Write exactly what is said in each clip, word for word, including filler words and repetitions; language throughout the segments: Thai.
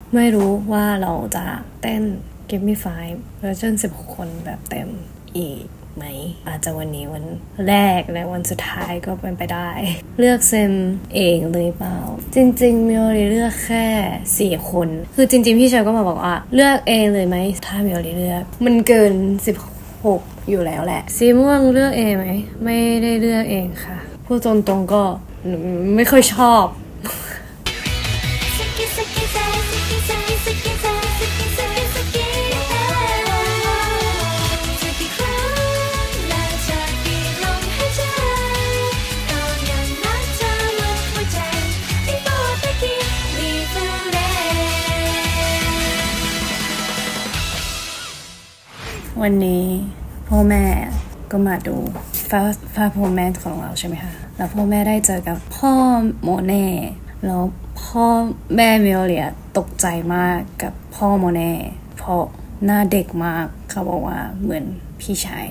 ไม่รู้ว่าเราจะเต้น Give Me Five เวอร์ชันสิบหกคนแบบเต็มอีกไหมอาจจะวันนี้วันแรกและวันสุดท้ายก็เป็นไปได้เลือกเซมเองเลยเปล่าจริงๆมิโอริเลือกแค่สี่คนคือจริงๆพี่ชายก็มาบอกว่าเลือกเองเลยไหมถ้ามิโอริเลือกมันเกินสิบหกอยู่แล้วแหละสีม่วงเลือกเองไหมไม่ได้เลือกเองค่ะพูดตรงๆก็ไม่ค่อยชอบวันนี้พ่อแม่ก็มาดูฟ้าฟ้าพ่อแม่ของเราใช่ไหมคะแล้วพ่อแม่ได้เจอกับพ่อโมเน่แล้วพ่อแม่มิโอริตกใจมากกับพ่อโมเน่เพราะหน้าเด็กมากเขาบอกว่าเหมือนพี่ชาย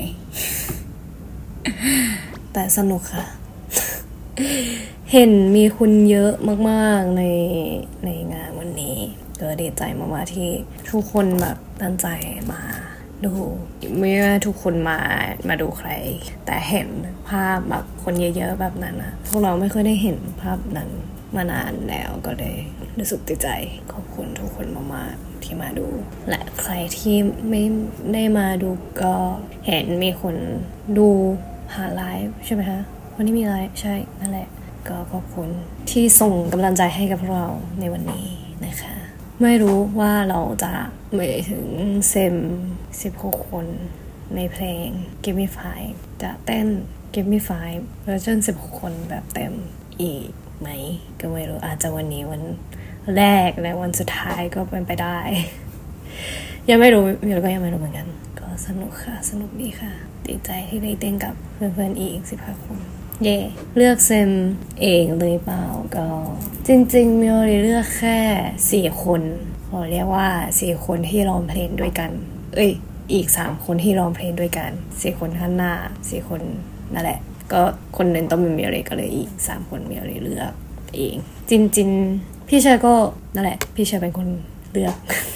แต่สนุกค่ะ เห็นมีคุณเยอะมากๆในในงานวันนี้ก็ดีใจมากๆที่ทุกคนแบบตั้งใจมาดูไม่ว่าทุกคนมามาดูใครแต่เห็นภาพแบบคนเยอะๆแบบนั้นนะพวกเราไม่ค่อยได้เห็นภาพนั้นมานานแล้วก็เลยรู้สึกดีใจขอบคุณทุกคนมากๆที่มาดูและใครที่ไม่ได้มาดูก็เห็นมีคนดูผ่านไลฟ์ใช่ไหมคะวันนี้มีไลฟ์ใช่นั่นแหละก็ขอบคุณที่ส่งกำลังใจให้กับเราในวันนี้นะคะไม่รู้ว่าเราจะไปถึงเซมสิบหกคนในเพลง Give Me Five จะเต้น Give Me Five เวอร์ชันสิบหกคนแบบเต็มอีกไหมก็ไม่รู้อาจจะวันนี้วันแรกและวันสุดท้ายก็เป็นไปได้ยังไม่รู้ยังก็ยังไม่รู้เหมือนกันก็สนุกค่ะสนุกดีค่ะดีใจที่ได้เต้นกับเพื่อนๆอีกสิบห้าคนเย่เลือกเซมเองเลยเปล่าก็จริงๆมิโอริเลือกแค่สี่คนขอเรียกว่าสี่คนที่ร้องเพลงด้วยกันเอ้ยอีกสามคนที่ร้องเพลงด้วยกันสี่คนข้างหน้าสี่คนนั่นแหละก็คนนึงต้องเป็นมิโอริก็เลยอีกสามคนมิโอริเลือกเองจริงๆพี่ชายก็นั่นแหละพี่ชายเป็นคนเลือก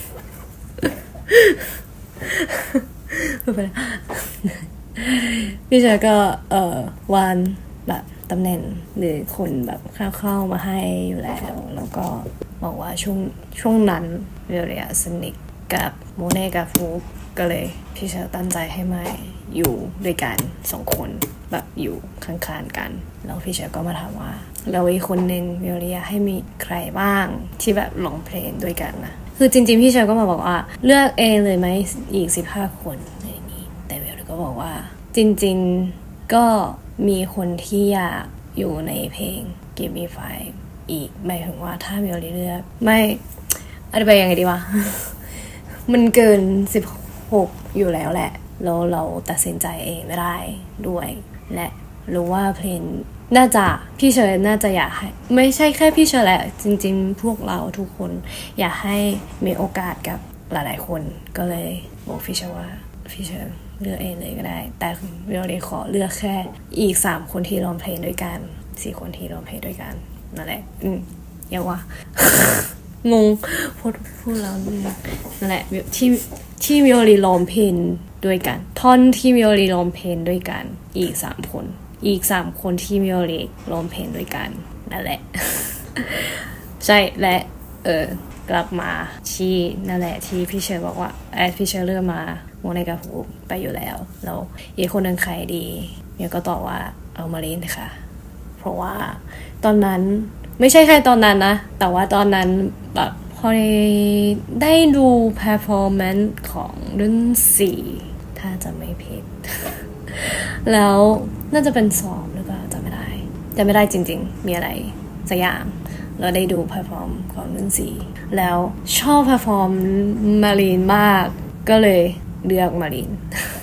พี่ชายก็เอ่อวานแบบตำแหน่งหรือคนแบบเข้าๆมาให้อยู่แล้วแล้วก็บอกว่าช่วงช่วงนั้นเรียลสนิทกับโมเน่กับฟูก็เลยพี่ชายตั้งใจให้มาอยู่ด้วยกันสองคนแบบอยู่ข้างๆกันแล้วพี่ชายก็มาถามว่าแล้วอีกคนนึงเรียลให้มีใครบ้างที่แบบร้องเพลงด้วยกันนะคือจริงๆพี่ชายก็มาบอกว่าเลือกเองเลยไหมอีกสิบห้าคนอะไรอย่างนี้แต่เวลก็บอกว่าจริงๆก็มีคนที่อยากอยู่ในเพลง Give Me Five อีกหมายถึงว่าถ้ามิโอริเลือกไม่อธิบายยังไงดีวะ มันเกินสิบหกอยู่แล้วแหละแล้วเราตัดสินใจเองไม่ได้ด้วยและรู้ว่าเพลงน่าจะพี่เชยน่าจะอยากให้ไม่ใช่แค่พี่เชยแหละจริงๆพวกเราทุกคนอยากให้มีโอกาสกับหลายๆคนก็เลยบอกพี่เชยว่าพี่เชยเลือกเองเลยก็ได้แต่เราเลยขอเลือกแค่อีกสามคนที่ร้องเพลงด้วยกันสี่คนที่ร้องเพลงด้วยกันนั่นแหละอืมอย่าว่า งงพูดพูดแล้วนั่นแหละที่ที่มิโอริร้องเพลงด้วยกันท่อนที่มิโอริร้องเพลงด้วยกันอีกสามคนอีกสามคนที่มิโอริร้องเพลงด้วยกันนั่นแหละ ใช่และเออกลับมาที่นั่นแหละที่พี่เชอร์บอกว่าแอดพี่เชอร์เลือกมาโมเนกับฟูไปอยู่แล้วแล้วอีกคนนึงใครดีเมียก็ตอบว่าเอามาลินค่ะเพราะว่าตอนนั้นไม่ใช่แค่ตอนนั้นนะแต่ว่าตอนนั้นแบบพอได้ดู performance ของรุ่นสี่ถ้าจะไม่ผิด แล้วน่าจะเป็นสอบหรือเปล่าจำไม่ได้จำไม่ได้จริงๆมีอะไรสักอย่างเราได้ดู perform ของรุ่นสี่แล้วชอบ perform มารีนมากก็เลยเลือกมารีน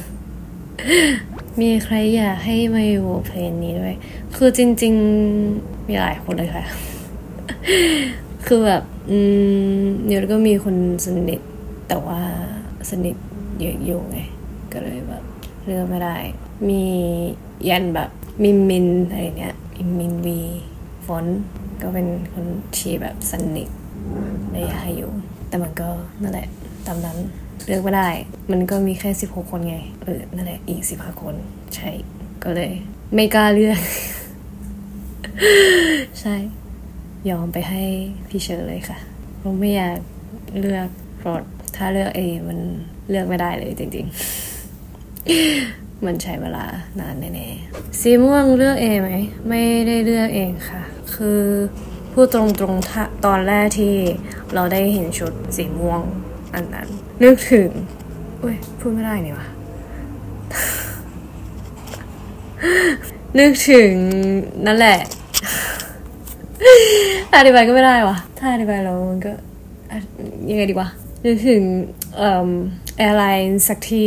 มีใครอยากให้มาอยู่เพลงนี้ด้วยคือจริงๆมีหลายคนเลยค่ะ คือแบบอืมเดี๋ยวก็มีคนสนิทแต่ว่าสนิทเยอะอยู่ไงก็เลยแบบเลือกไม่ได้มียันแบบมินมินอะไรเนี้ยมินวีฟอนก็เป็นคนที่แบบสนิทได้ให้อยู่แต่มันก็นั่นแหละตามนั้นเลือกไม่ได้มันก็มีแค่สิบหกคนไงเออนั่นแหละอีกสิบห้าคนใช่ก็เลยไม่กล้าเลือก ใช่ยอมไปให้พี่เชอร์เลยค่ะเพราะไม่อยากเลือกเพราะถ้าเลือกเองมันเลือกไม่ได้เลยจริงๆ มันใช้เวลานานแน่ๆสีม่วงเลือกเองไหมไม่ได้เลือกเองค่ะคือพูดตรงๆตอนแรกที่เราได้เห็นชุดสีม่วงอันนั้นนึกถึงอุ้ยพูดไม่ได้นี่วะ นึกถึงนั่นแหละอธิบายก็ไม่ได้วะถ้าอธิบายแล้วมันก็ยังไงดีวะนึกถึงเอ่อแอร์ไลน์สักที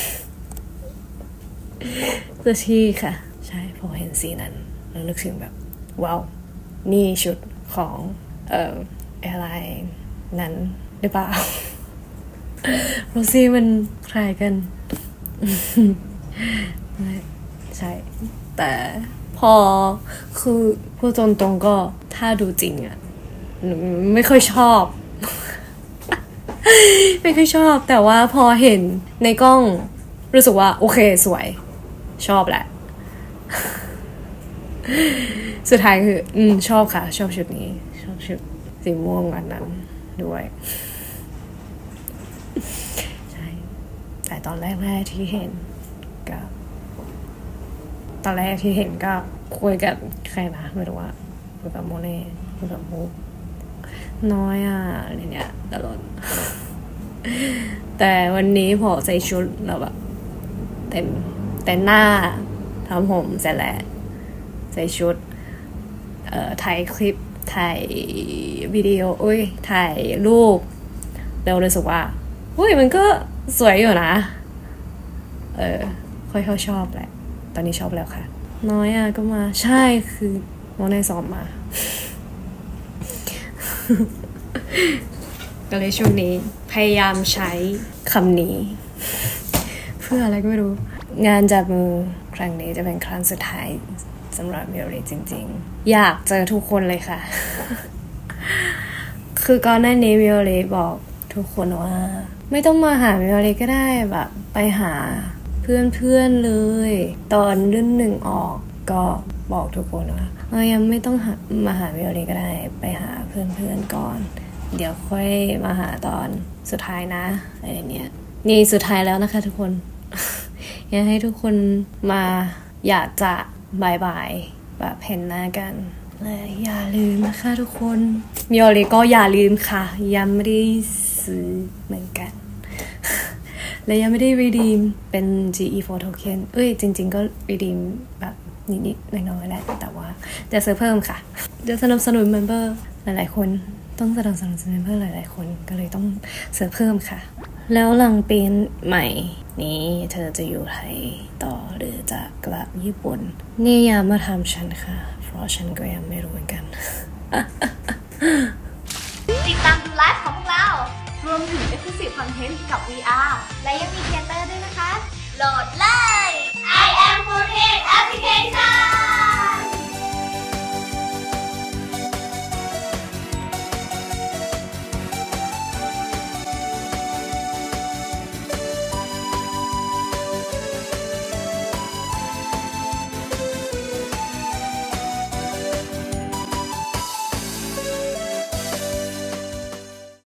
สักทีค่ะใช่พอเห็นสีนั้นแล้วนึกถึงแบบว้าวนี่ชุดของเอ่อแอร์ไลน์นั้นหรือเปล่าโรซี่มันคล้ายกันใช่แต่พอคือพูดตรงๆก็ถ้าดูจริงอ่ะไม่ค่อยชอบ ไม่ค่อยชอบแต่ว่าพอเห็นในกล้องรู้สึกว่าโอเคสวยชอบแหละ สุดท้ายคืออืมชอบค่ะชอบชุดนี้ชอบชุดสีม่วงอันนั้นด้วยใช่แต่ตอนแรกๆที่เห็นก็ตอนแรกที่เห็นก็คุยกับใครนะไม่รู้ว่าคุยกับโมเน่คุยกับมูน้อยอ่ะอะไรเนี่ยตลอด แต่วันนี้พอใส่ชุดแล้วแบบเต็มแต่หน้าทำผมเสร็จแล้วใส่ชุดเอ่อถ่ายคลิปถ่ายวิดีโออุ้ยถ่ายรูปเราเลยรู้สึกว่าอุ้ยมันก็สวยอยู่นะเออค่อยๆชอบแหละตอนนี้ชอบแล้วค่ะน้อยอ่ะก็มาใช่คือโมเน่สอบมา ก็เลยช่วงนี้พยายามใช้คำนี้ เพื่ออะไรก็ไม่รู้งานจับมือครั้งนี้จะเป็นครั้งสุดท้ายสำหรับมิโอริจริงๆอยากเจอทุกคนเลยค่ะ คือก่อนหน้านี้มิโอริบอกทุกคนว่าไม่ต้องมาหามิโอริก็ได้แบบไปหาเพื่อนๆเลยตอนรุ่นหนึ่งออกก็บอกทุกคนว่าเออยังไม่ต้องหามาหามิโอริก็ได้ไปหาเพื่อนๆก่อนเดี๋ยวค่อยมาหาตอนสุดท้ายนะอะไรเนี้ยนี่สุดท้ายแล้วนะคะทุกคน อยากให้ทุกคนมาอยากจะบายบายแบบเห็นหน้ากันและอย่าลืมนะคะทุกคนมิโอริก็อย่าลืมค่ะยังไม่ได้ซื้อเหมือนกัน และยังไม่ได้ redeem เป็น จี อี โฟร์ token เอ้ยจริงๆก็ redeem แบบนิดๆน้อยๆแหละแต่ว่าจะซื้อเพิ่มค่ะจะสนับสนุน member หลายๆคนต้องสนับสนุน member หลายๆคนก็เลยต้องซื้อเพิ่มค่ะแล้วหลังปีใหม่นี้เธอจะอยู่ไทยต่อหรือจะกลับญี่ปุ่นนี่อย่ามาทำฉันค่ะเพราะฉันก็ยังไม่รู้เหมือนกันติดตามดูไลฟ์ของพวกเรารวมถึง Exclusive Content กับ วี อาร์ และยังมีเทเตอร์ด้วยนะคะโหลดเลย I am โฟร์ เอ Application